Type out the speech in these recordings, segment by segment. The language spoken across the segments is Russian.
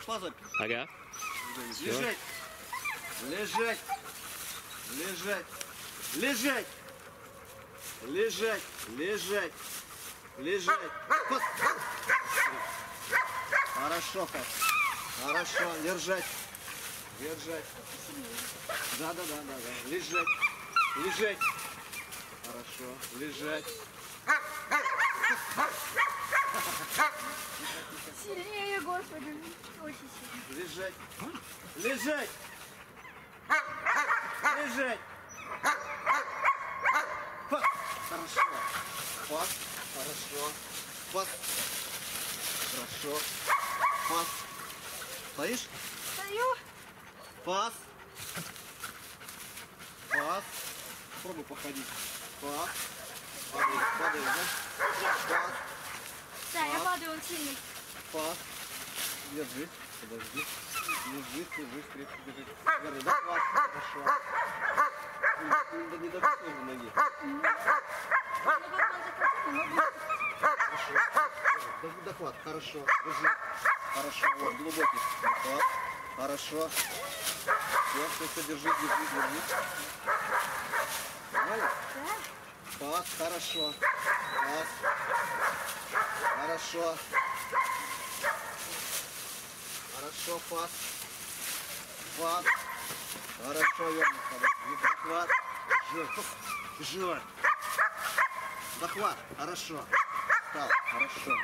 Пошла запись? Ага. Лежать. Лежать. Лежать. Лежать. Лежать. Лежать. Лежать. Пас. Хорошо, пас. Хорошо. Держать. Держать. Да. Лежать. Лежать. Хорошо. Лежать. Сильнее, Господи. Очень сильно. Лежать. Лежать. Лежать. Пас. Хорошо. Пас. Хорошо. Пас. Хорошо. Пас. Стоишь? Стою. Пас. Пас. Попробуй походить. Пас. Падаешь, да? Пас. Да, я падаю, он сильный. Пас. Держи. Подожди. Лежи, крепко держи. Верно, да? Пас. Хорошо. Не допускай до ноги. Хорошо. Дохват. Хорошо. Держи. Хорошо. Вот, глубокий. Дохват. Хорошо. Все, держи. Нормально? Да. Пас. Хорошо. Пас. Хорошо. Хорошо, пас. Пас. Хорошо, верно. Захват. Жир. Захват. Хорошо. Встал. Хорошо.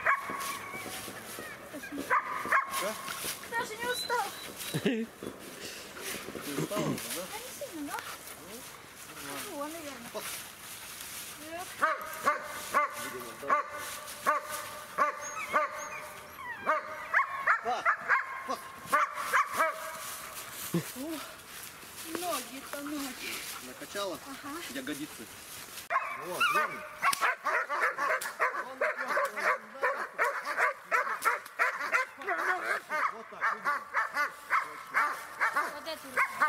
Что? Даже не устал. Ты устал уже, да? Да не сильно, но. Ну, наверное. Пас. Ноги-то ноги. Накачала? Ага. Ягодицы. Вот, верно. Вот так. Вот эту руку.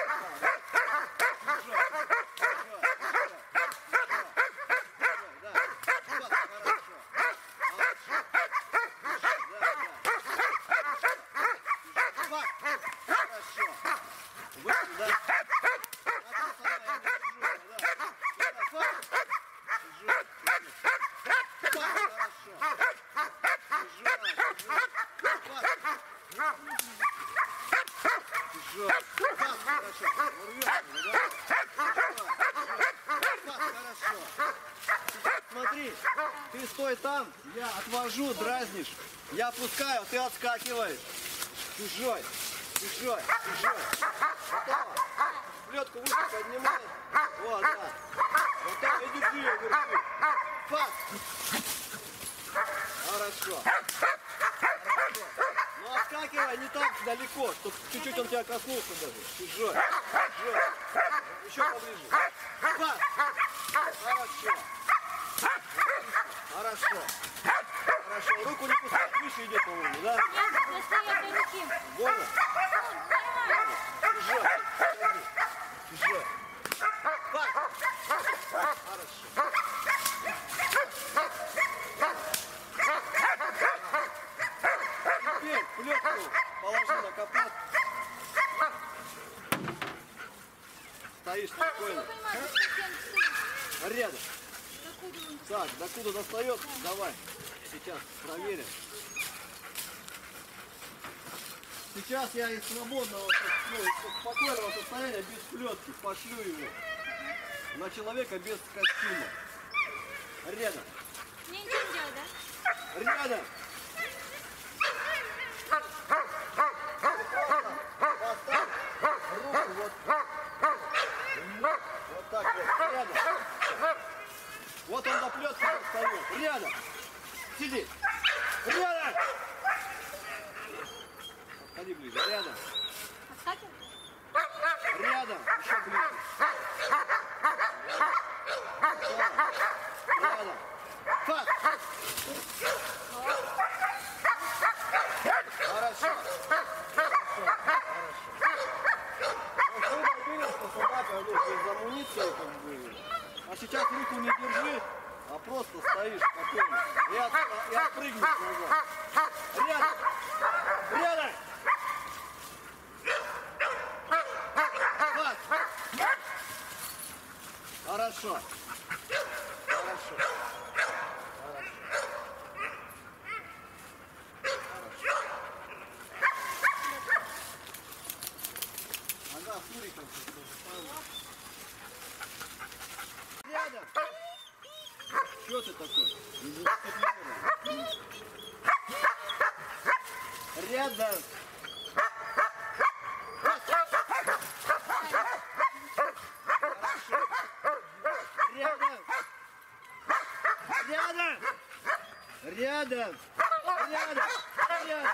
Смотри, ты стой там, я отвожу, дразнишь, я опускаю, ты отскакиваешь. Чужой. Готово. Плетку выше поднимай. Вот, да. Готово, и держи ее, держи. Пас. Хорошо. Ну отскакивай не так далеко, чтобы чуть-чуть он тебя коснулся даже. Чужой. Еще поближе. Пас. Хорошо. Руку не пускай, выше идет, по-моему, да? Нет, достаю этой руки. Больно? Нормально. Чужой. Пас. Хорошо. Теперь плетку положи на капот. Стоишь спокойно. Рядом. Так, докуда достает? Давай. Сейчас проверим. Сейчас я из свободного, из спокойного состояния, без плетки, пошлю его на человека без костюма. Рядом. Мне ничего не делать, да? Рядом. Поставь руку вот так вот. Рядом. Вот он до плетки достает. Рядом. Сиди. Рядом. Подходи ближе. Рядом. Отскакивай. Рядом. Еще ближе. Рядом. Фас. Хорошо. Ну, вы что собака без амуниции как бы. А сейчас руку не держи, а просто стоишь спокойно. И отпрыгнешь назад. Рядом. Рядом. Хорошо. Хорошо. Ага, с Уриком то же самое. Рядом. Что ты такой? Рядом. Рядом. Рядом. Рядом. Рядом. Рядом.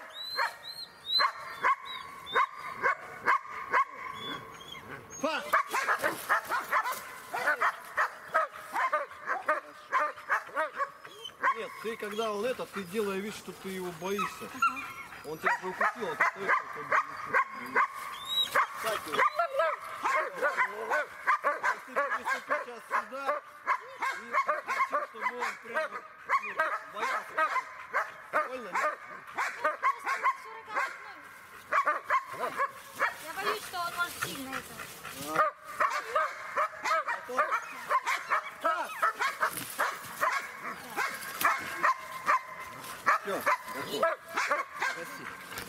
Фа. Нет, ты когда он это, ты делай вид, что ты его боишься. Он тебя же укусил, а ты стоишь, как бы ничего. Кстати, ты переступи сейчас сюда и хочу, чтобы он прям боялся. Больно, нет? Я боюсь, что он может сильно это. Все, готово. Спасибо.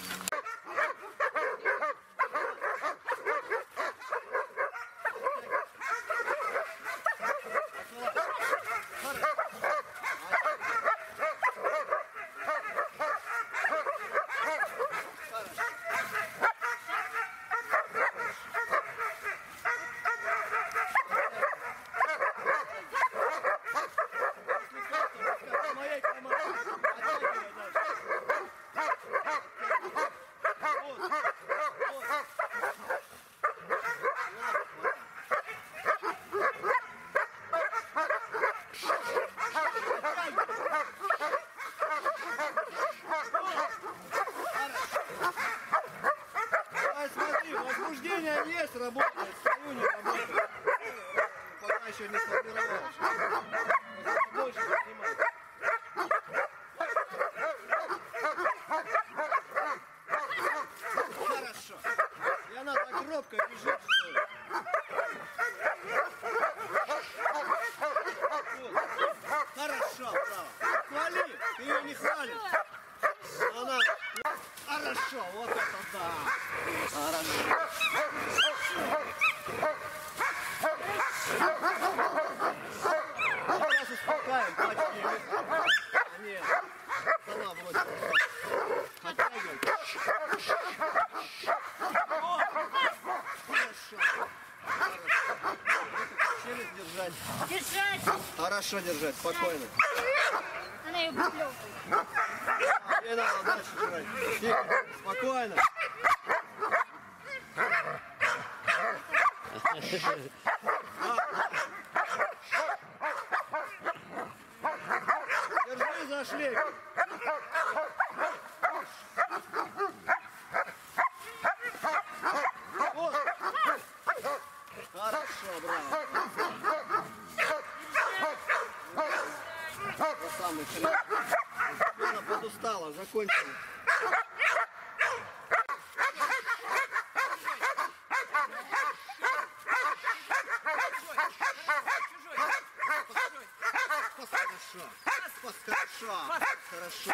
Возбуждение есть, работает, стою не работает. Пока еще не сформировалось. Больше занимаюсь. Хорошо. И она так робко бежит, что ли. Вот. Хорошо, право. Хвали, ты ее не хвалишь. Она... Хорошо, вот это да. Хорошо. Сейчас успокаиваем, почти. Нет, сама бросила. Оттягивай. Хорошо. Челюсть держать. Держать! Хорошо держать, спокойно. Она ее выплевывает. Не надо дальше держать. Тихо, спокойно. Держи за шлейку. Вот. Хорошо, браво. Вот самый хрен. Она подустала, закончила. Хорошо. Хорошо.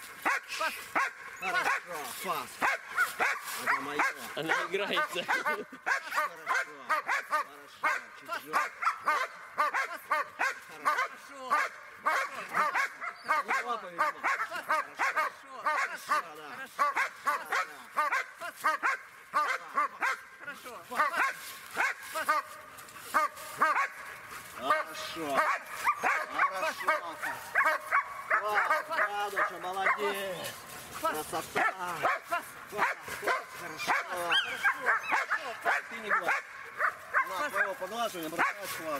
Хорошо. Фас. Это мое. Она играется. Хорошо. Хорошо. Чуть-чуть. Хорошо. Лапа, видимо. Хорошо, да. Хорошо. Хорошо. Класс, Радуша, молодец. Красота. Хорошо. Ты не глаз. На, твоего поглаживания бросать класс.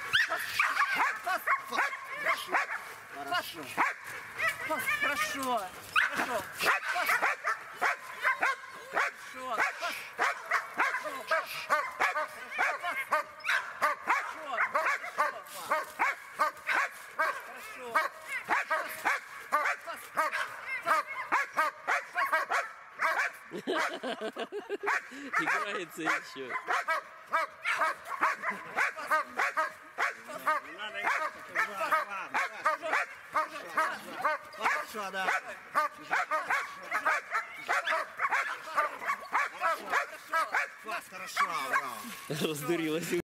Хорошо. Хорошо. Хорошо. Играется еще. Хорошо, да. Хорошо, браво. Роздурілася.